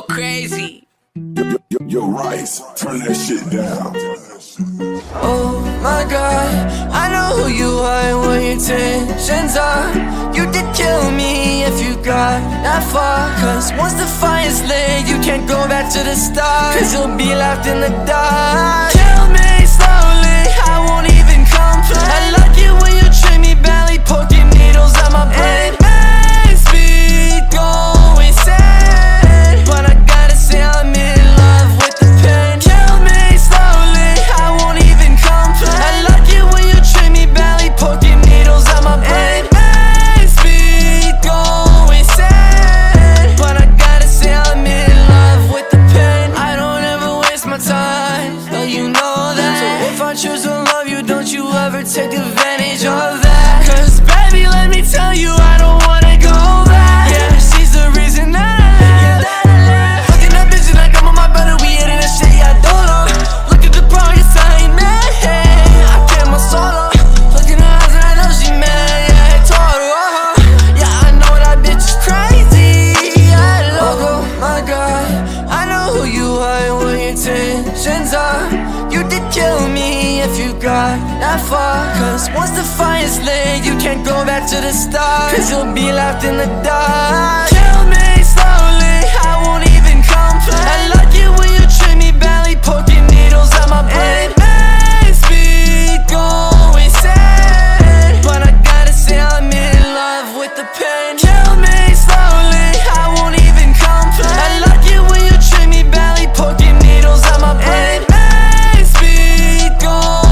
crazy. Yo, Rice, turn that shit down. Oh my God, I know who you are and what your intentions are. You did kill me if you got that far. Cause once the fire's lit, you can't go back to the start. Cause you'll be left in the dark. Kill me slowly, I won't even complain. I like it when you treat me badly, poking needles at my brain. It makes me go insane, but I gotta say I'm in love with the pain. Kill me slowly, I won't even complain. I like it when you treat me badly, poking needles at my brain. It makes me go insane, but I gotta say I'm in love with the pain. I don't ever waste my time, though you know that. So if I choose to love you, don't you ever take advantage of that. Cause baby, let me tell you, I don't wanna go back. Yeah, she's the reason that I left. Looking at bitches like I'm on my brother, we hitting that shit, yeah, I don't know. Look at the progress I ain't made, I get my soul up. Look in her eyes and I know she mad, yeah, I told her, yeah, I know that bitch is crazy, yeah, oh my God, I know who you are and what your intentions are. You did kill me if you got that far. Cause once the fire's lit, you can't go back to the start. Cause you'll be left in the dark. Kill me slowly, I won't even complain. I like it when you treat me badly, poking needles at my brain. It makes me go insane, but I gotta say I'm in love with the pain. Kill me slowly, I won't even complain. I like it when you treat me badly, poking needles at my brain. It makes me go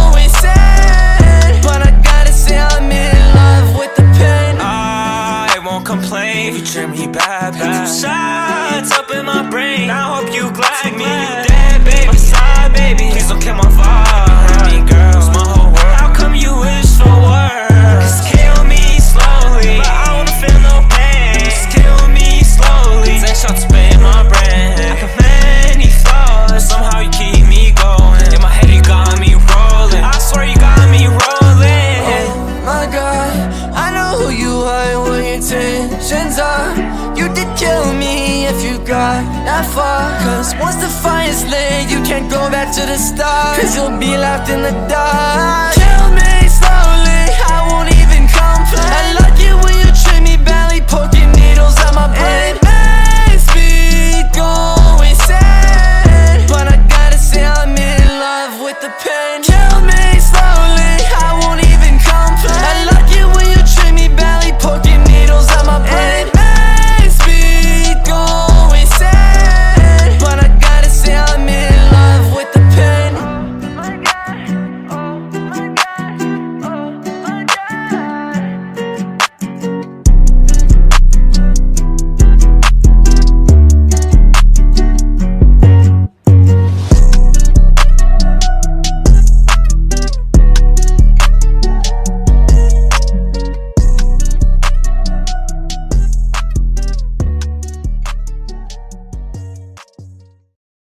insane, but I gotta say I'm in love with the pain. I won't complain if you treat me bad. Two shots up in my brain, I hope you glad me. You dead, baby, my side, baby. Please don't kill my vibe. Hurt me, girl, it's my whole world. How come you wish for worse? Just kill me slowly, but I wanna feel no pain. Just kill me slowly, 10 shots spit in my brain. I got many flaws, somehow you keep me going. In my head you got me rolling, I swear you got me rolling. Oh my God, I know who you are and what your intentions are. You did kill me if you got that far. Cause once the fire's lit, you can't go back to the start. Cause you'll be left in the dark.